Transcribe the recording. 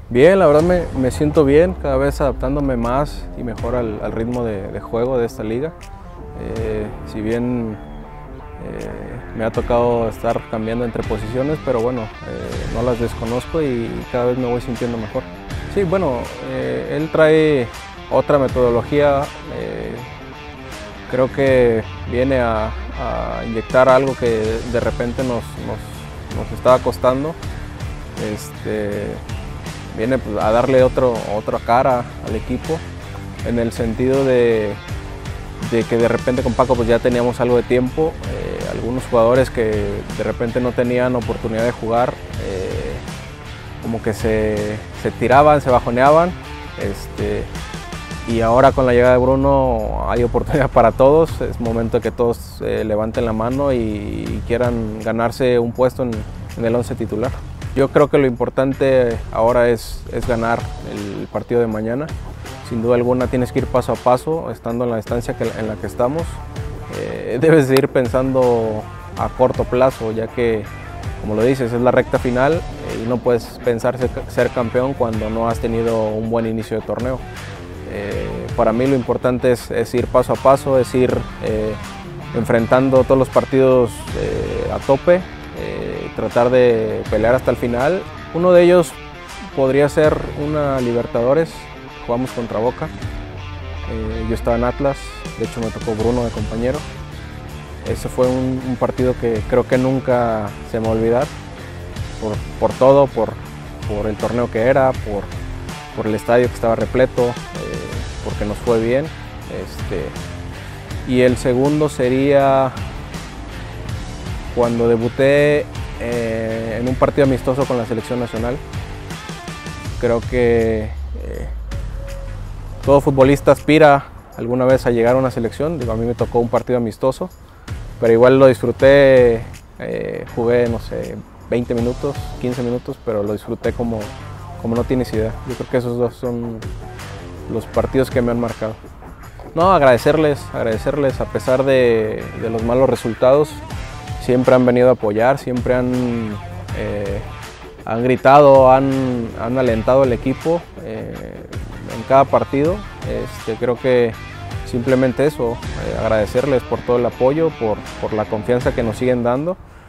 Bien, la verdad me siento bien, cada vez adaptándome más y mejor al ritmo de juego de esta liga. Si bien me ha tocado estar cambiando entre posiciones, pero bueno, no las desconozco y cada vez me voy sintiendo mejor. Sí, bueno, él trae otra metodología, creo que viene a inyectar algo que de repente nos estaba costando. Viene a darle otra cara al equipo, en el sentido de que de repente con Paco pues ya teníamos algo de tiempo, algunos jugadores que de repente no tenían oportunidad de jugar, como que se tiraban, se bajoneaban, y ahora con la llegada de Bruno hay oportunidad para todos, es momento de que todos levanten la mano y quieran ganarse un puesto en el 11 titular. Yo creo que lo importante ahora es ganar el partido de mañana. Sin duda alguna tienes que ir paso a paso, estando en la distancia en la que estamos. Debes de ir pensando a corto plazo, ya que, como lo dices, es la recta final y no puedes pensar ser campeón cuando no has tenido un buen inicio de torneo. Para mí lo importante es ir paso a paso, es ir enfrentando todos los partidos a tope, tratar de pelear hasta el final. Uno de ellos podría ser una Libertadores, jugamos contra Boca, yo estaba en Atlas, de hecho me tocó Bruno de compañero. Ese fue un partido que creo que nunca se me va a olvidar, por todo, por el torneo que era, por el estadio que estaba repleto, porque nos fue bien. Y el segundo sería cuando debuté en un partido amistoso con la selección nacional. Creo que todo futbolista aspira alguna vez a llegar a una selección. Digo, a mí me tocó un partido amistoso, pero igual lo disfruté, jugué, no sé, 20 minutos, 15 minutos, pero lo disfruté como no tienes idea. Yo creo que esos dos son los partidos que me han marcado. No, agradecerles a pesar de los malos resultados. Siempre han venido a apoyar, siempre han gritado, han alentado al equipo en cada partido. Creo que simplemente eso, agradecerles por todo el apoyo, por la confianza que nos siguen dando.